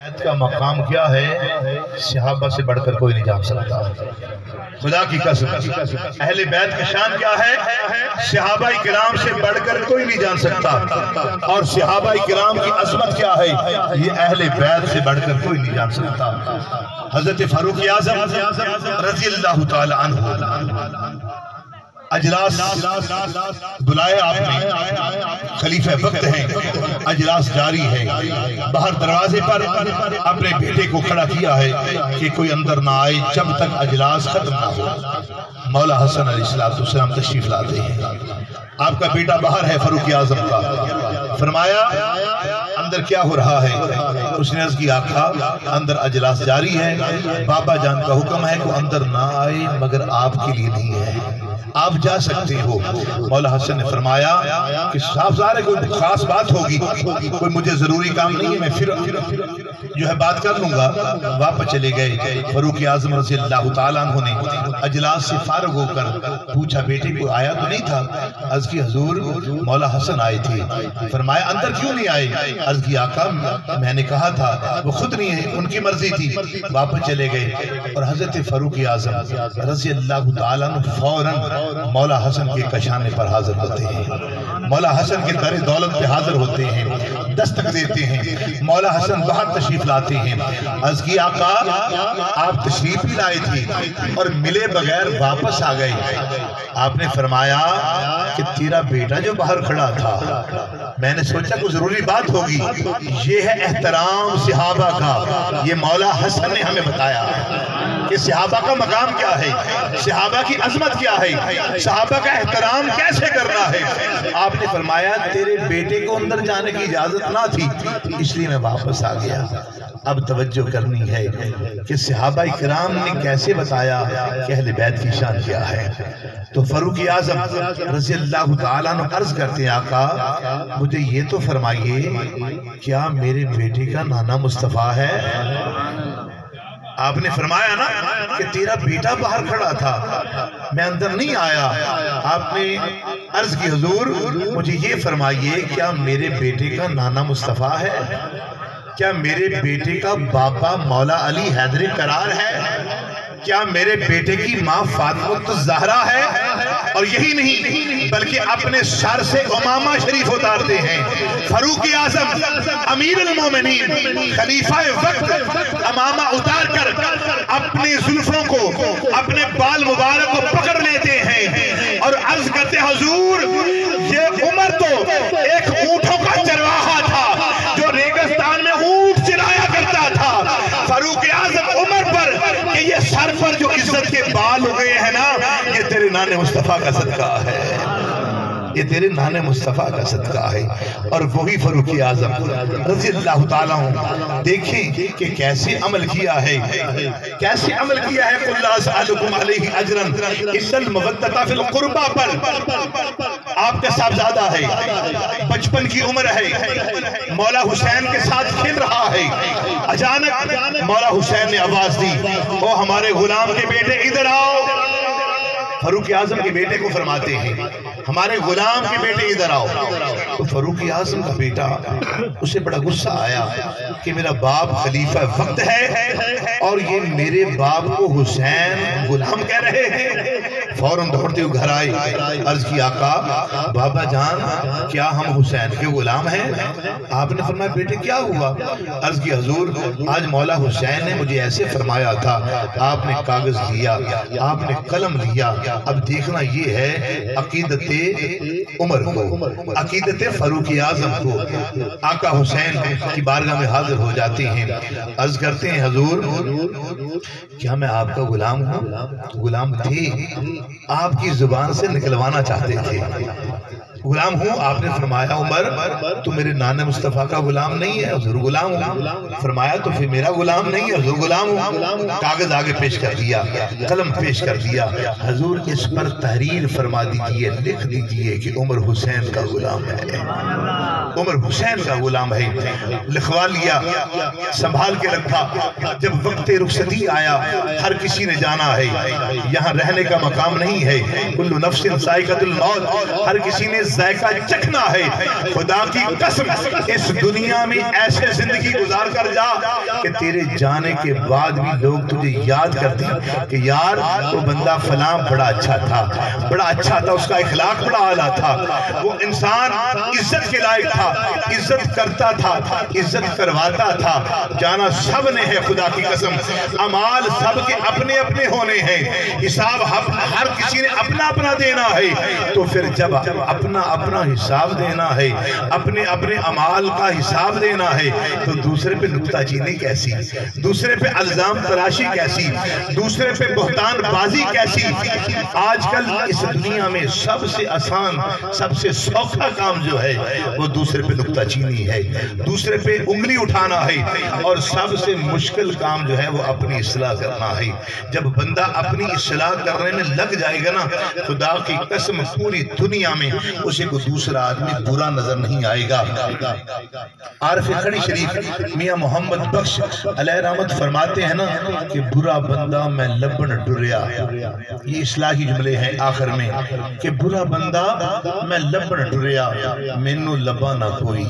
کا مقام کیا ہے صحابہ سے بڑھ کر کوئی نہیں جان سکتا. خدا کی قسم اہل بیت کی شان کیا ہے صحابہ کرام سے بڑھ کر کوئی نہیں جان سکتا. اور صحابہ کرام کی عظمت کیا ہے یہ اہل بیت سے بڑھ کر کوئی نہیں جان سکتا. حضرت فاروق اعظم رضی اللہ تعالی عنہ اجلاس بلائے آپ نے، خلیفہ وقت ہیں، اجلاس جاری ہے. باہر دروازے پر اپنے بیٹے کو کھڑا کیا ہے کہ کوئی اندر نہ آئے جب تک اجلاس ختم نہ ہو. مولا حسن علیہ السلام تشریف لاتے ہیں. آپ کا بیٹا باہر ہے فاروق اعظم کا. فرمایا اندر کیا ہو رہا ہے؟ اس نے عرض کی آقا اندر اجلاس جاری ہے، بابا جان کا حکم ہے کہ اندر نہ آئے مگر آپ کے لیے نہیں ہے، آپ جا سکتے ہو. مولا حسن نے فرمایا کہ صاحب ظاہر ہے کوئی خاص بات ہوگی، کوئی مجھے ضروری کام نہیں ہے، میں پھر جو ہے بات کر لوں گا. واپس چلے گئے. فاروق اعظم رضی اللہ تعالیٰ عنہ نے اجلاس سے فارغ ہو کر پوچھا بیٹے کو آیا تو نہیں تھا؟ عرض کی حضور مولا حسن آئے تھے. فرمایا اندر کیوں نہیں آئے؟ عرض کی آقا میں نے کہا تھا وہ خود نہیں ہے، ان کی مرضی تھی. واپس چلے گئے اور حضرت فاروق اعظم رضی اللہ تعالیٰ عنہ فوراً مولا حسن کے کشانے پر حاضر ہوتے ہیں، مولا حسن کے در دولت پہ حاضر ہوتے ہیں، دستک دیتے ہیں. مولا حسن باہر تشریف لاتے ہیں. عرض کی آقا آپ تشریف ہی لائے تھے اور ملے بغیر واپس آ گئے. آپ نے فرمایا کہ تیرا بیٹا جو باہر کھڑا تھا میں نے سوچا کوئی ضروری بات ہوگی. یہ ہے احترام صحابہ کا، یہ مولا حسن نے ہمیں بتایا کہ صحابہ کا مقام کیا ہے، صحابہ کی عظمت کیا ہے، صحابہ کا احترام کیسے کرنا ہے. آپ نے فرمایا تیرے بیٹے کو اندر جانے کی اجازت نہ تھی اس لیے میں واپس آ گیا. اب توجہ کرنی ہے کہ صحابہ کرام نے کیسے بتایا کہ اہل بیت کی شان کیا ہے. تو فاروق اعظم رضی اللہ تعالیٰ عنہ عرض کرتے ہیں آقا مجھے یہ تو فرمائیے کیا میرے بیٹے کا نانا مصطفیٰ ہے؟ آپ نے فرمایا نا کہ تیرا بیٹا باہر کھڑا تھا میں اندر نہیں آیا. آپ نے عرض کی حضور مجھے یہ فرمائیے کیا میرے بیٹے کا نانا مصطفیٰ ہے؟ کیا میرے بیٹے کا باپا مولا علی حیدر کرار ہے؟ کیا میرے بیٹے کی ماں فاطمہ الزہرا ہے؟ اور یہی نہیں بلکہ اپنے سر سے امامہ شریف اتارتے ہیں. فاروق اعظم امیر المومنین خلیفہ وقت امامہ اتار کر اپنے زلفوں کو اپنے بال مبارک کو پکڑ لیتے ہیں اور عرض کرتے حضور یہ عمر تو ایک اونٹوں کا چرواہا تھا جو ریگستان میں اونٹ چرایا کرتا تھا. فاروق اعظم عمر پر کہ یہ سر پر جو عزت کے بال ہو گئے ہیں نا یہ تیرے نانے مصطفیٰ کا صدقہ ہے، یہ تیرے نانے مصطفیٰ کا صدقہ ہے. اور وہی فاروق اعظم رضی اللہ تعالیٰ عنہ دیکھیں کہ کیسے عمل کیا ہے، کیسے عمل کیا ہے. قُلْ لَا أَسْأَلُكُمْ عَلَيْهِ أَجْرًا إِلَّا الْمَوَدَّةَ فِي الْقُرْبَى پر آپ کا صاحبزادہ ہے، بچپن کی عمر ہے، مولا حسین کے ساتھ کھیل رہا ہے. اچانک مولا حسین نے آواز دی او ہمارے غلام کے بیٹے ادھر آؤ. فاروق اعظم کے بیٹے کو فرماتے ہیں ہمارے غلام کے بیٹے ادھر آؤ. تو فاروق اعظم کا بیٹا اسے بڑا غصہ آیا کہ میرا باپ خلیفہ وقت ہے اور یہ میرے باپ کو حسین غلام کہہ رہے ہیں. فوراً دوڑتے ہوئے گھر آئے. عرض کی آقا بابا جان کیا ہم حسین کے غلام ہیں؟ آپ نے فرمایا بیٹے کیا ہوا؟ عرض کی حضور آج مولا حسین نے مجھے ایسے فرمایا تھا. آپ نے کاغذ لیا، آپ نے قلم لیا. اب دیکھنا یہ ہے عقیدت عمر کو، عقیدت فاروق اعظم کو. آقا حسین کی بارگاہ میں حاضر ہو جاتے ہیں. عرض کرتے ہیں حضور کیا میں آپ کا غلام ہوں؟ غلام تھے، آپ کی زبان سے نکلوانا چاہتے تھے. غلام ہوں. آپ نے فرمایا عمر تو میرے نانا مصطفیٰ کا غلام نہیں ہے، حضور غلام ہوں. فرمایا تو پھر میرا غلام نہیں ہے، حضور غلام ہوں. کاغذ آگے پیش کر دیا، قلم پیش کر دیا. حضور اس پر تحریر فرما دیجئے، لکھ دیجئے کہ عمر حسین کا غلام ہے، عمر حسین کا غلام ہے. لکھوا لیا، سنبھال کے رکھا. جب وقت رخصتی آیا ہر کسی نے جانا ہے، یہاں رہنے کا مقام نہیں ہے. کل نفس ذائقۃ الموت، ہر کسی نے ذائقہ چکھنا ہے. خدا کی قسم اس دنیا میں ایسے زندگی گزار کر جا کہ تیرے جانے کے بعد بھی لوگ تجھے یاد کرتے ہیں کہ یار وہ بندہ فلاں بڑا اچھا تھا، بڑا اچھا تھا، اس کا اخلاق بڑا اعلیٰ تھا، وہ انسان عزت کے لائق تھا، عزت کرتا تھا، عزت کرواتا تھا۔ جانا سب نے ہے خدا کی قسم، اعمال سب کے اپنے اپنے ہونے ہیں، حساب ہر کسی نے اپنا اپنا دینا ہے۔ تو پھر جب اپنا اپنا حساب دینا ہے، اپنے اپنے اعمال کا حساب دینا ہے، تو دوسرے پہ نکتہ چینی کیسی، دوسرے پہ الزام تراشی کیسی، دوسرے پہ بہتان بازی کیسی۔ آج کل اس دنیا میں سب سے آسان، سب سے سوکھا کام جو ہے وہ دوسرے پہ نکتہ چینی ہے، دوسرے پہ انگلی اٹھانا ہے، اور سب سے مشکل کام جو ہے وہ اپنی اصلاح کرنا ہے۔ جب بندہ اپنی اصلاح کرنے میں لگ جائے گا نا، خدا کی قسم پوری دنیا میں اسے کو دوسرا آدمی برا نظر نہیں آئے گا۔ عارف کھڑی شریف میاں محمد بخش علیہ رحمت فرماتے ہیں نا کہ برا بندہ میں لبن ڈریا، یہ اصلاحی جملے ہیں آخر میں کہ برا بندہ میں لبن ڈریا مینو لبا نہ کوئی،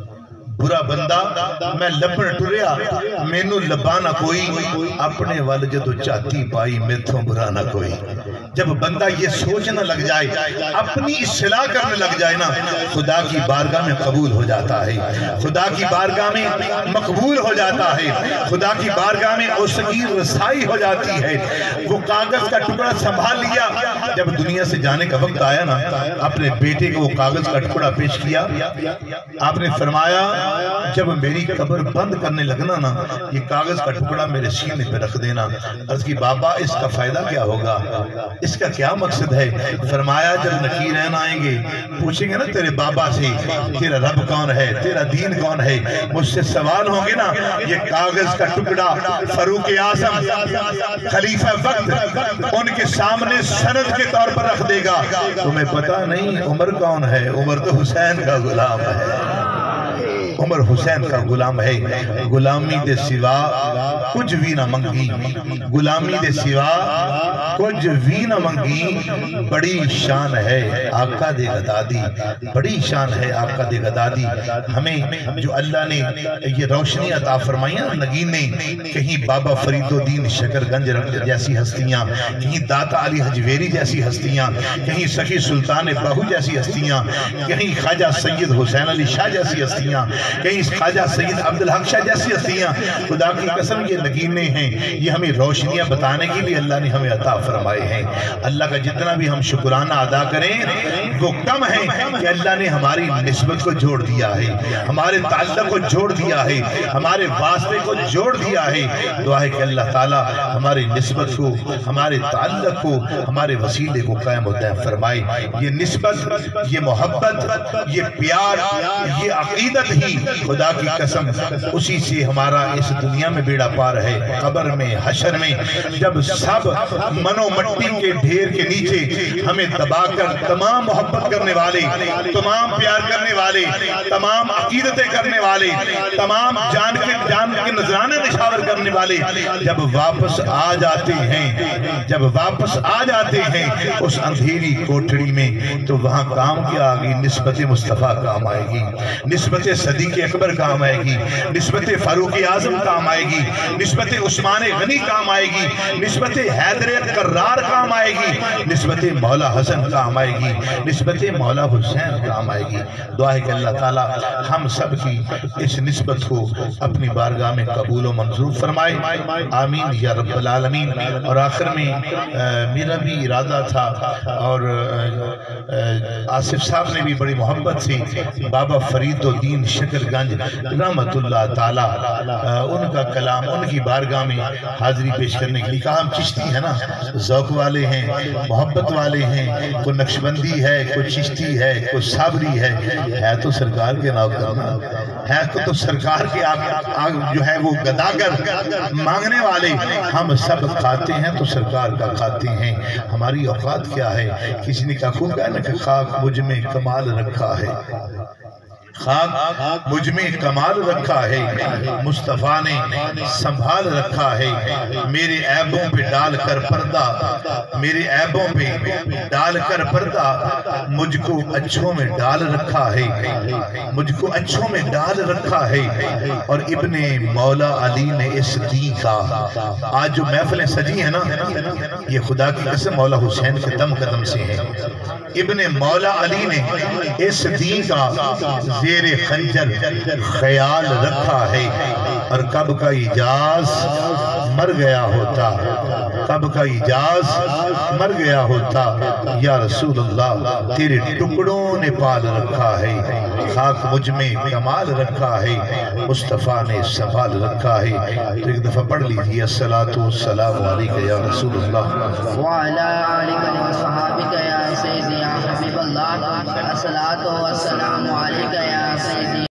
برا بندہ میں لبن ٹریا مینو لبا نہ کوئی، اپنے وال جدو چاہتی پائی میتھوں برا نہ کوئی۔ جب بندہ یہ سوچنا لگ جائے، اپنی اصلاح کرنے لگ جائے نا، خدا کی بارگاہ میں قبول ہو جاتا ہے، خدا کی بارگاہ میں مقبول ہو جاتا ہے، خدا کی بارگاہ میں اس کی رسائی ہو جاتی ہے۔ وہ کاغذ کا ٹکڑا سنبھال لیا، جب دنیا سے جانے کا وقت آیا نا، اپنے بیٹے کو وہ کاغذ کا ٹکڑا پیش کیا، آپ نے فرمایا جب میری قبر بند کرنے لگنا نا، یہ کاغذ کا ٹکڑا میرے سینے پہ رکھ دینا۔ عرض کی بابا اس کا فائدہ کیا ہوگا، اس کا کیا مقصد ہے؟ فرمایا جب نکیرین آئیں گے پوچھیں گے نا تیرے بابا سے تیرا رب کون ہے، تیرا دین کون ہے، مجھ سے سوال ہوں گے نا، یہ کاغذ کا ٹکڑا فاروق اعظم خلیفہ وقت ان کے سامنے سند کے طور پر رکھ دے گا۔ تمہیں پتہ نہیں عمر کون ہے؟ عمر تو حسین کا غلام ہے، عمر حسین کا غلام ہے۔ غلامی دے سوا کچھ بھی نہ منگی، غلامی دے سوا کچھ بھی نہ منگی، بڑی شان ہے آقا دے گدادی، بڑی شان ہے آقا دے گدادی۔ ہمیں جو اللہ نے یہ روشنی عطا فرمائیاں نگینے، کہیں بابا فرید الدین شکر گنج جیسی ہستیاں، کہیں داتا علی حجویری جیسی ہستیاں، کہیں سخی سلطان بہو جیسی ہستیاں، کہیں خواجہ سید حسین علی شاہ جیسی ہستیاں، کہیں خواجہ سید عبدالحق شاہ جیسی ہستیاں۔ خدا کی قسم یہ نگینے ہیں، یہ ہمیں روشنیاں بتانے کے لیے اللہ نے ہمیں عطا فرمائے ہیں۔ اللہ کا جتنا بھی ہم شکرانہ ادا کریں وہ کم ہے کہ اللہ نے ہماری نسبت کو جوڑ دیا ہے، ہمارے تعلق کو جوڑ دیا ہے، ہمارے واسطے کو جوڑ دیا ہے۔ دعا ہے کہ اللہ تعالیٰ ہماری نسبت کو، ہمارے تعلق کو، ہمارے وسیلے کو قائم و دائم فرمائے۔ یہ نسبت، یہ محبت، یہ پیار، یہ عقیدت ہی خدا کی قسم اسی سے ہمارا اس دنیا میں بیڑا پار ہے، قبر میں، حشر میں، جب سب منو مٹی کے ڈھیر کے نیچے ہمیں دبا کر تمام محبت کرنے والے، تمام پیار کرنے والے، تمام عقیدتیں کرنے والے، تمام جان کے نذرانے نشاور کرنے والے جب واپس آ جاتے ہیں، جب واپس آ جاتے ہیں اس اندھیری کوٹھڑی میں، تو وہاں کام کیا آگی؟ نسبت مصطفیٰ کام آئے گی، نسبت صدیق اکبر کام آئے گی، نسبت فاروق اعظم کام آئے گی، نسبت عثمان غنی کام آئے گی، نسبت حیدر کرار کام آئے گی، نسبت مولا حسن کام آئے گی، نسبت مولا حسین کام آئے گی۔ دعا ہے کہ اللہ تعالی ہم سب کی اس نسبت کو اپنی بارگاہ میں قبول و منظور فرمائے، آمین یا رب العالمین۔ اور آخر میں میرا بھی ارادہ تھا، اور آصف صاحب نے بھی بڑی محبت سے بابا فرید الدین شکر گنج رحمت اللہ تعالی ان کا کلام ان کی بارگاہ میں حاضری پیش کرنے کے لیے کہا۔ ہم چشتی ہیں نا، ذوق والے ہیں، محبت والے ہیں، کوئی نقشبندی ہے، کوئی چشتی ہے، کوئی صابری ہے تو سرکار کے نوکر، ہے تو سرکار کے جو ہے وہ گداگر مانگنے والے۔ ہم سب کھاتے ہیں تو سرکار کا کھاتے ہیں۔ ہماری اوقات کیا ہے؟ کسی نے کہا خوب ہے نا کہ خاک مجھ میں کمال رکھا ہے، خاک مجھ میں کمال رکھا ہے، مصطفیٰ نے سنبھال رکھا ہے، میرے عیبوں پہ ڈال کر پردہ، میرے عیبوں پہ ڈال کر پردہ، مجھ کو اچھوں میں ڈال رکھا ہے، مجھ کو اچھوں میں ڈال رکھا ہے۔ اور ابن مولا علی نے اس دین کا، آج جو محفلیں سجی ہیں نا، یہ خدا کی قسم مولا حسین کے دم قدم سے ہیں۔ ابن مولا علی نے اس دین کا زیر خنجر خیال رکھا ہے، اور کب کا اجاز مر گیا ہوتا، کب کا اجاز مر گیا ہوتا، یا رسول اللہ تیرے ٹکڑوں نے پال رکھا ہے، خاک مجھ میں کمال رکھا ہے، مصطفیٰ نے سنبھال رکھا ہے۔ تو ایک دفعہ پڑھ لیجیے الصلاۃ والسلام علیکہ یا رسول اللہ وعلی آلکہ وصحابکہ یا سیدی یا حبیب اللہ، الصلاۃ والسلام علیکہ یا